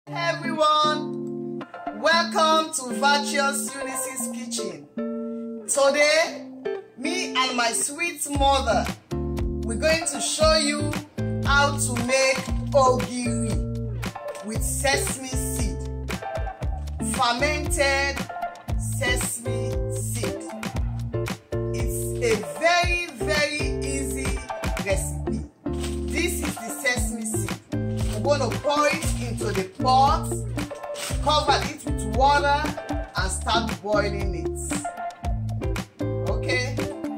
Hey everyone, welcome to Virtuous Eunice's Kitchen. Today, me and my sweet mother, we're going to show you how to make ogiri with sesame seed, fermented sesame seed. It's a very easy recipe. This is the sesame seed. We're going to pour it into the pot, cover it with water and start boiling it. Okay,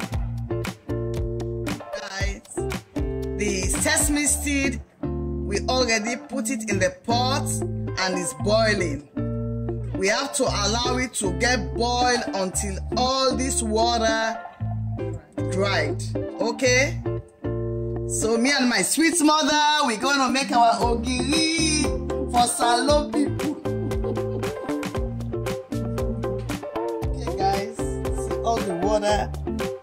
guys, the sesame seed, we already put it in the pot and it's boiling. We have to allow it to get boiled until all this water dried. Okay, so me and my sweet mother, we're going to make our ogiri for salon people. Okay guys, see all the water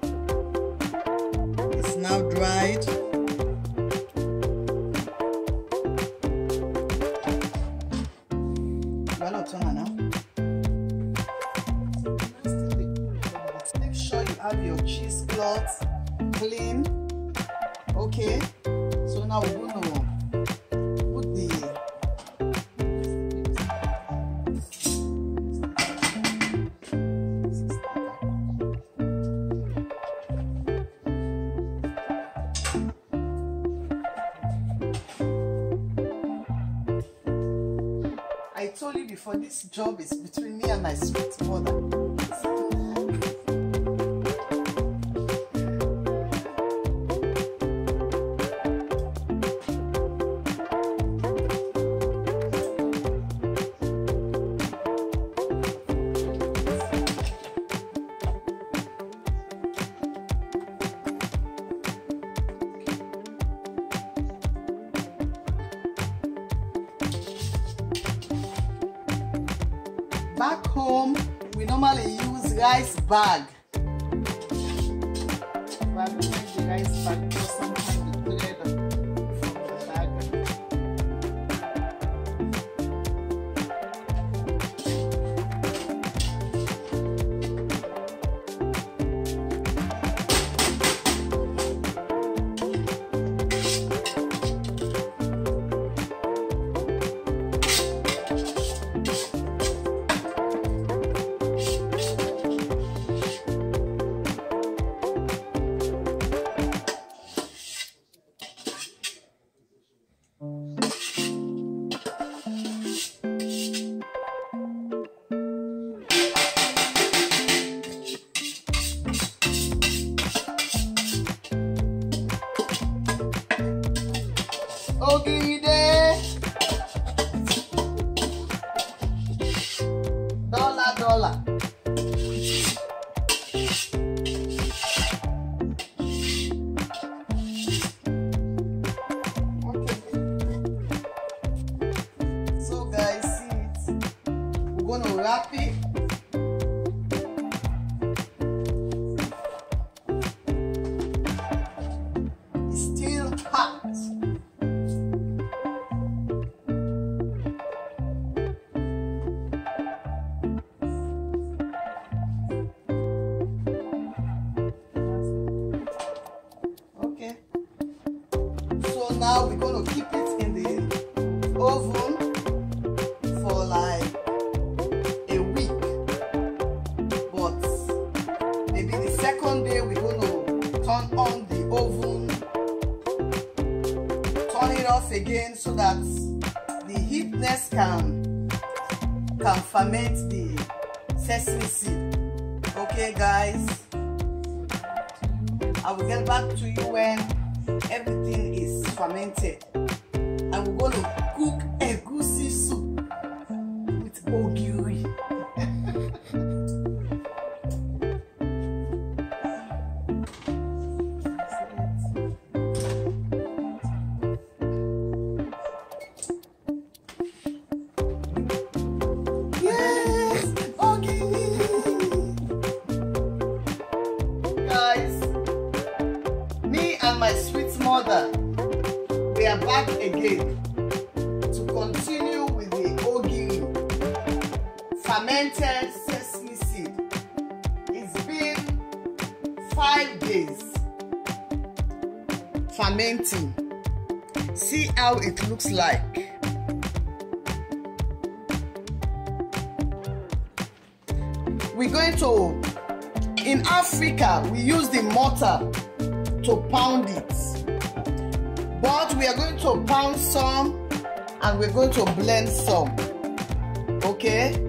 is now dried. Make sure you have your cheesecloth clean. Okay, so now we're going to put the I told you before, this job is between me and my sweet mother. Back home, we normally use rice bag. But we use the rice bag because sometimes we thread from the bag. Ogiri day, dollar. Okay. So guys, see it. We're gonna wrap it. It's still hot. So now we're going to keep it in the oven for like a week, but maybe the second day we're going to turn on the oven, turn it off again so that the heatness can ferment the sesame seed. Okay guys, I will get back to you when everything is fermented, and we're going to cook egusi soup with ogiri. Yes, ogiri. Guys, me and my sweet mother, we are back again to continue with the fermented sesame seed. It's been 5 days fermenting. See how it looks like. We're going to, in Africa, we use the mortar to pound it. But we are going to pound some and we're going to blend some. Okay?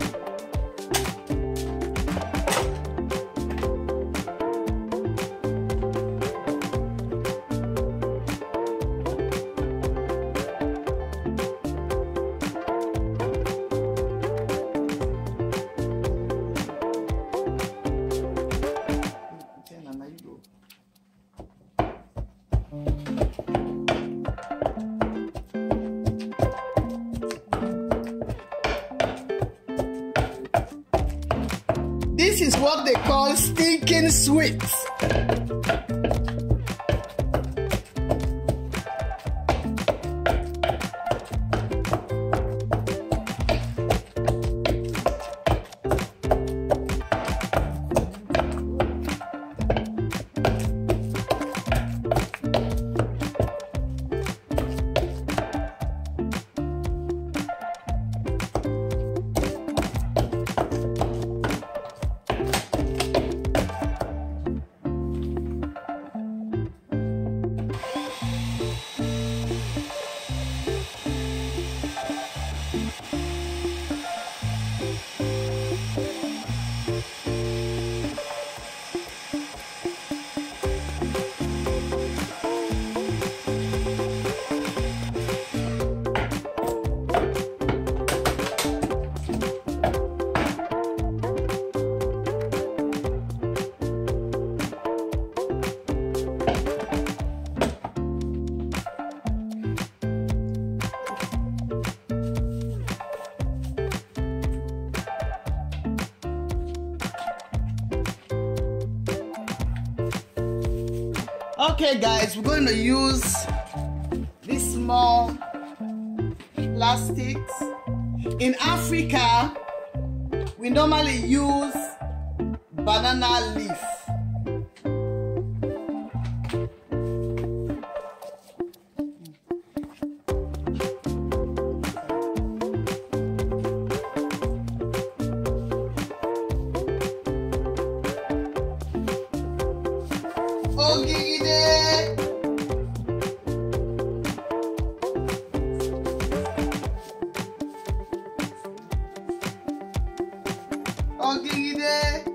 This is what they call stinking sweet. Okay guys, we're going to use these small plastics. In Africa, we normally use banana leaf. Ogigide.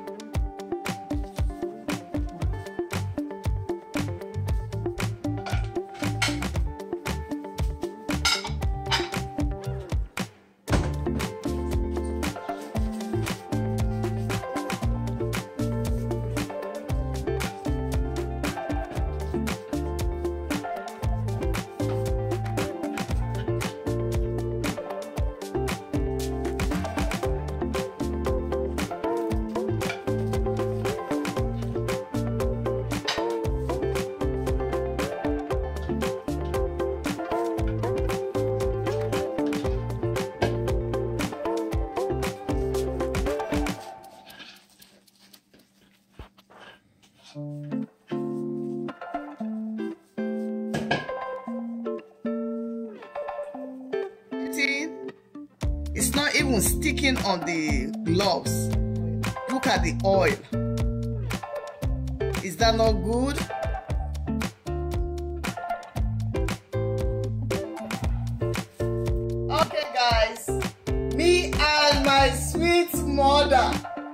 It's not even sticking on the gloves. Look at the oil. Is that not good? Okay guys, me and my sweet mother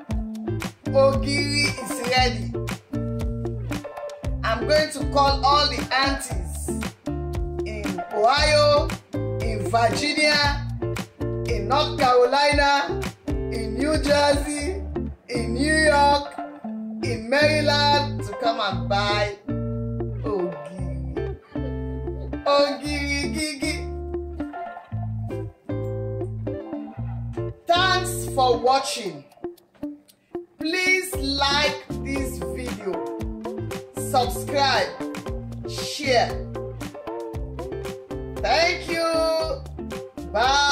Ogiri is ready. I'm going to call all the aunties in Ohio, in Virginia, in North Carolina, in New Jersey, in New York, in Maryland to come and buy Ogiri. Ogiri Gigi. Thanks for watching. Please like this video, subscribe, share. Thank you. Bye.